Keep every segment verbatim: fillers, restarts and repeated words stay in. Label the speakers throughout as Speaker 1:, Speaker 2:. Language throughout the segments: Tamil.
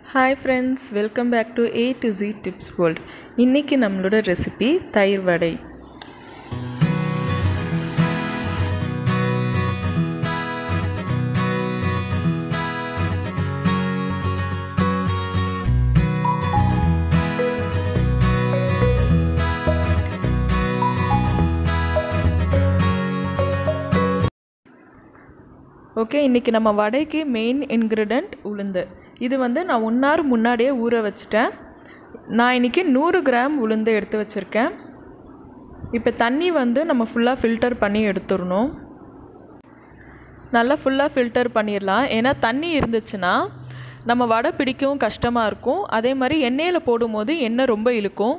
Speaker 1: Hi friends, welcome back to A to Z Tips World. இன்னைக்கு நம்மளோட ரெசிபி தயிர் வடை. ஓகே, இன்னைக்கு நம்ம வடைக்கு மெயின் இன்கிரிடியன்ட் உளுந்து. இது வந்து நான் ஒன் ஹவர் முன்னாடியே ஊற வச்சுட்டேன். நான் இன்றைக்கி நூறு கிராம் உளுந்து எடுத்து வச்சுருக்கேன். இப்போ தண்ணி வந்து நம்ம ஃபுல்லாக ஃபில்டர் பண்ணி எடுத்துடணும். நல்லா ஃபுல்லாக ஃபில்டர் பண்ணிடலாம். ஏன்னா தண்ணி இருந்துச்சுன்னா நம்ம வடை பிடிக்கவும் கஷ்டமாக இருக்கும். அதே மாதிரி எண்ணெயில் போடும்போது எண்ணெய் ரொம்ப இழுக்கும்.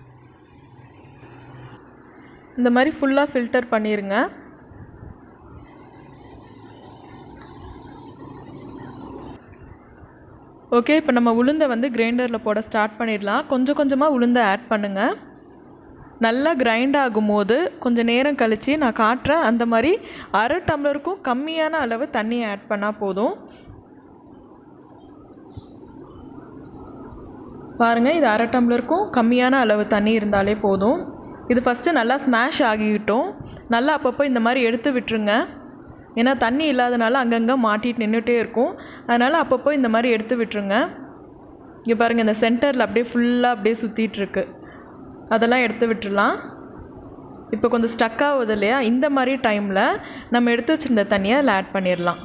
Speaker 1: இந்த மாதிரி ஃபுல்லாக ஃபில்டர் பண்ணிடுங்க. ஓகே, இப்போ நம்ம உளுந்தை வந்து கிரைண்டரில் போட ஸ்டார்ட் பண்ணிடலாம். கொஞ்சம் கொஞ்சமாக உளுந்தை ஆட் பண்ணுங்கள். நல்லா கிரைண்ட் ஆகும்போது கொஞ்சம் நேரம் கழித்து நான் காட்டுறேன். அந்த மாதிரி அரை டம்ளருக்கும் கம்மியான அளவு தண்ணியை ஆட் பண்ணால் போதும். பாருங்கள், இது அரை டம்ளருக்கும் கம்மியான அளவு தண்ணி இருந்தாலே போதும். இது ஃபஸ்ட்டு நல்லா ஸ்மாஷ் ஆகிக்கிட்டோம். நல்லா அப்பப்போ இந்த மாதிரி எடுத்து விட்டுருங்க. ஏன்னா தண்ணி இல்லாதனால அங்கங்கே மாட்டிட்டு நின்றுட்டே இருக்கும். அதனால் அப்பப்போ இந்த மாதிரி எடுத்து விட்டுருங்க. இங்கே பாருங்கள், இந்த சென்டரில் அப்படியே ஃபுல்லாக அப்படியே சுற்றிட்டுருக்கு. அதெல்லாம் எடுத்து விட்டுடலாம். இப்போ கொஞ்சம் ஸ்டக் ஆகுது இல்லையா, இந்த மாதிரி டைமில் நம்ம எடுத்து வச்சுருந்த தண்ணியை அதில் ஆட் பண்ணிடலாம்.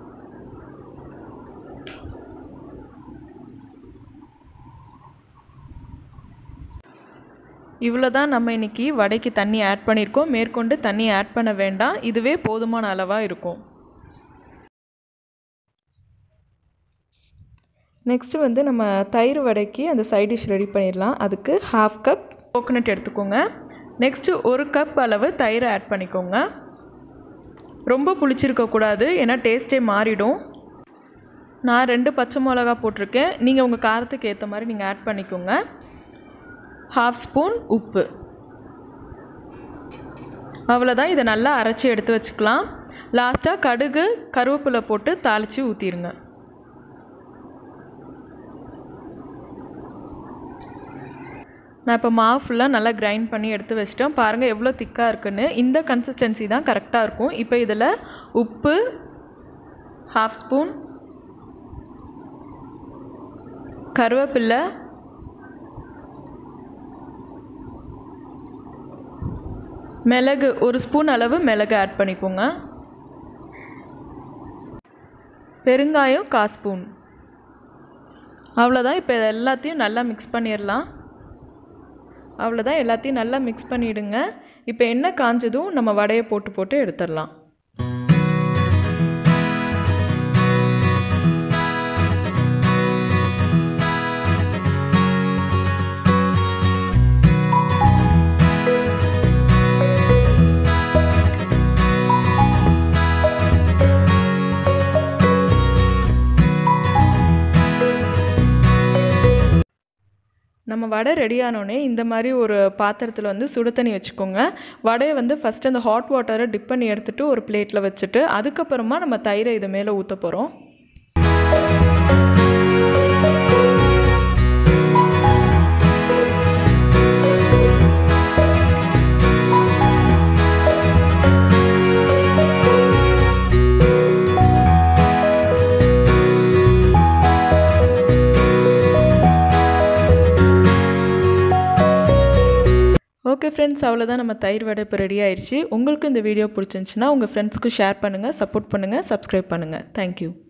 Speaker 1: இவ்வளோ தான் நம்ம இன்றைக்கி வடைக்கு தண்ணி ஆட் பண்ணியிருக்கோம். மேற்கொண்டு தண்ணி ஆட் பண்ண வேண்டாம். இதுவே போதுமான அளவாக இருக்கும். நெக்ஸ்ட்டு வந்து நம்ம தயிர் வடைக்கு அந்த சைட் டிஷ் ரெடி பண்ணிடலாம். அதுக்கு ஹாஃப் கப் கோகோனட் எடுத்துக்கோங்க. நெக்ஸ்ட்டு ஒரு கப் அளவு தயிர் ஆட் பண்ணிக்கோங்க. ரொம்ப புளிச்சிருக்கக்கூடாது, ஏன்னா டேஸ்ட்டே மாறிடும். நான் ரெண்டு பச்சை மிளகா போட்டிருக்கேன். நீங்கள் உங்கள் காரத்துக்கு ஏற்ற மாதிரி நீங்கள் ஆட் பண்ணிக்கோங்க. ஹாஃப் ஸ்பூன் உப்பு. அவ்வளோதான். இதை நல்லா அரைச்சி எடுத்து வச்சுக்கலாம். லாஸ்ட்டாக கடுகு கருவேப்பிலை போட்டு தாளித்து ஊற்றிடுங்க. நான் இப்போ மாவு ஃபுல்லாக நல்லா கிரைண்ட் பண்ணி எடுத்து வச்சிட்டேன். பாருங்கள் எவ்வளோ திக்காக இருக்குன்னு. இந்த கன்சிஸ்டன்சி தான் கரெக்டாக இருக்கும். இப்போ இதில் உப்பு ஹாஃப் ஸ்பூன், கருவேப்பிலை, மிளகு ஒரு ஸ்பூன் அளவு மிளகு ஆட் பண்ணிக்கோங்க. பெருங்காயம் கால் ஸ்பூன். அவ்வளோதான். இப்போ எல்லாத்தையும் நல்லா மிக்ஸ் பண்ணிடலாம். அவ்வளோதான், எல்லாத்தையும் நல்லா மிக்ஸ் பண்ணிவிடுங்க. இப்போ எண்ணெய் காஞ்சதும் நம்ம வடையை போட்டு போட்டு எடுத்துடலாம். நம்ம வடை ரெடி ஆனோடனே இந்த மாதிரி ஒரு பாத்திரத்தில் வந்து சுடு தண்ணி வச்சுக்கோங்க. வடையை வந்து ஃபஸ்ட்டு அந்த ஹாட் வாட்டரை டிப் பண்ணி எடுத்துகிட்டு ஒரு பிளேட்டில் வச்சுட்டு அதுக்கப்புறமா நம்ம தயிரை இது மேலே ஊற்ற போகிறோம். ஓகே ஃப்ரெண்ட்ஸ், அவ்வளோதான். நம்ம தயிர் வடை இப்போ ரெடி ஆயிடுச்சு. உங்களுக்கு இந்த வீடியோ பிடிச்சிருந்துச்சுன்னா உங்கள் ஃப்ரெண்ட்ஸ்க்கு ஷேர் பண்ணுங்கள், சப்போர்ட் பண்ணுங்கள், சப்ஸ்கிரைப் பண்ணுங்கள். தேங்க்யூ.